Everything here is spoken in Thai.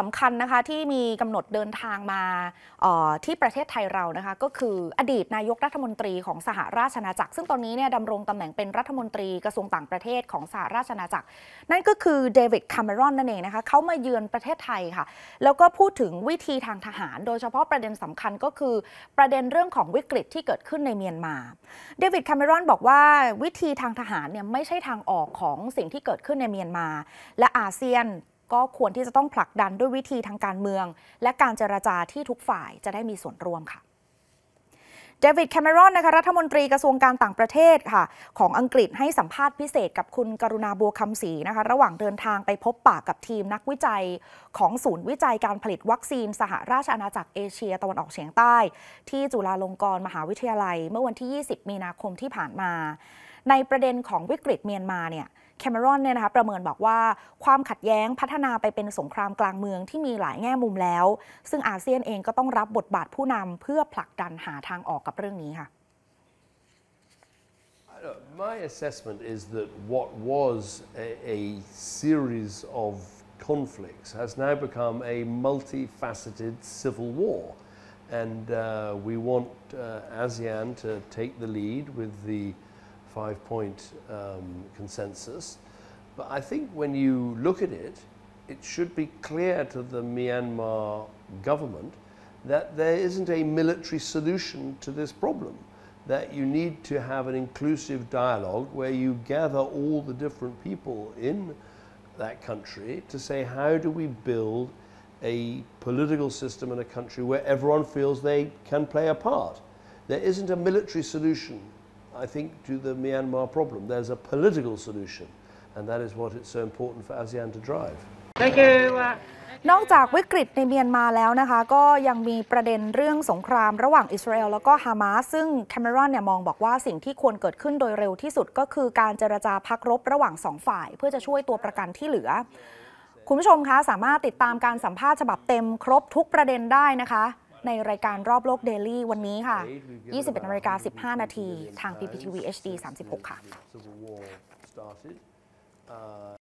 ำคัญนะคะที่มีกำหนดเดินทางมาที่ประเทศไทยเรานะคะก็คืออดีตนายกรัฐมนตรีของสหราชอาณาจักรซึ่งตอนนี้เนี่ยดำรงตำแหน่งเป็นรัฐมนตรีกระทรวงต่างประเทศของสหราชอาณาจักรนั่นก็คือเดวิดคาเมรอนนั่นเองนะคะเขามาเยือนประเทศไทยค่ะแล้วก็พูดถึงวิธีทางทหารโดยเฉพาะประเด็นสำคัญก็คือประเด็นเรื่องของวิกฤตที่เกิดขึ้นในเมียนมาเดวิดคาเมรอนบอกว่าวิธีทางทหารเนี่ยไม่ใช่ทางออกของสิ่งที่เกิดขึ้นในเมียนมาและอาเซียนก็ควรที่จะต้องผลักดันด้วยวิธีทางการเมืองและการเจรจาที่ทุกฝ่ายจะได้มีส่วนร่วมค่ะเดวิดแคเมรอนนะคะรัฐมนตรีกระทรวงการต่างประเทศค่ะของอังกฤษให้สัมภาษณ์พิเศษกับคุณกรุณาบัวคำศรีนะคะระหว่างเดินทางไปพบปะกับทีมนักวิจัยของศูนย์วิจัยการผลิตวัคซีนสหราชอาณาจักรเอเชียตะวันออกเฉียงใต้ที่จุฬาลงกรณ์มหาวิทยาลัยเมื่อวันที่ 20 มีนาคมที่ผ่านมาในประเด็นของวิกฤตเมียนมาเนี่ยแคเมรอนเนี่ยนะคะประเมินบอกว่าความขัดแย้งพัฒนาไปเป็นสงครามกลางเมืองที่มีหลายแง่มุมแล้วซึ่งอาเซียนเองก็ต้องรับบทบาทผู้นำเพื่อผลักดันหาทางออกกับเรื่องนี้ค่ะ My assessment is that what was a series of conflicts has now become a multifaceted civil war, and we want ASEAN to take the lead with the five-point consensus. But I think when you look at it, it should be clear to the Myanmar government that there isn't a military solution to this problem, that you need to have an inclusive dialogue where you gather all the different people in that country to say how do we build a political system in a country where everyone feels they can play a part. There isn't a military solution, I think, to the Myanmar problem. There's a political solution, and that is what it's so important for ASEAN to drive. Thank you. นอกจากวิกฤตในเมียนมาแล้วนะคะก็ยังมีประเด็นเรื่องสงครามระหว่างอิสราเอลแล้วก็ฮามาสซึ่งแคเมรอนเนี่ยมองบอกว่าสิ่งที่ควรเกิดขึ้นโดยเร็วที่สุดก็คือการเจรจาพักรบระหว่างสองฝ่ายเพื่อจะช่วยตัวประกันที่เหลือคุณผู้ชมคะสามารถติดตามการสัมภาษณ์ฉบับเต็มครบทุกประเด็นได้นะคะในรายการรอบโลกเดลี่วันนี้ค่ะ 21:15 น.ทาง PPTV HD 36 ค่ะ